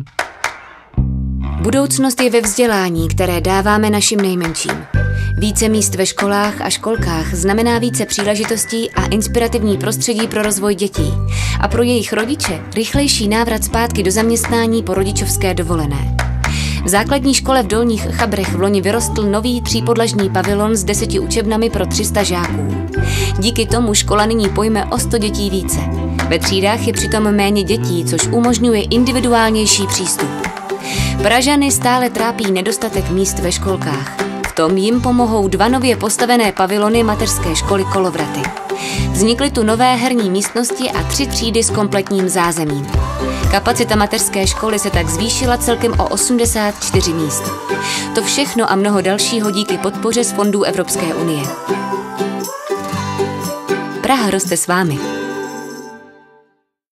Budoucnost je ve vzdělání, které dáváme našim nejmenším. Více míst ve školách a školkách znamená více příležitostí a inspirativní prostředí pro rozvoj dětí a pro jejich rodiče rychlejší návrat zpátky do zaměstnání po rodičovské dovolené. V základní škole v Dolních Chabrech v loni vyrostl nový 3podlažní pavilon s 10 učebnami pro 300 žáků. Díky tomu škola nyní pojme o 100 dětí více. Ve třídách je přitom méně dětí, což umožňuje individuálnější přístup. Pražany stále trápí nedostatek míst ve školkách. V tom jim pomohou 2 nově postavené pavilony mateřské školy Kolovraty. Vznikly tu nové herní místnosti a 3 třídy s kompletním zázemím. Kapacita mateřské školy se tak zvýšila celkem o 84 míst. To všechno a mnoho dalšího díky podpoře z fondů Evropské unie. Praha roste s vámi.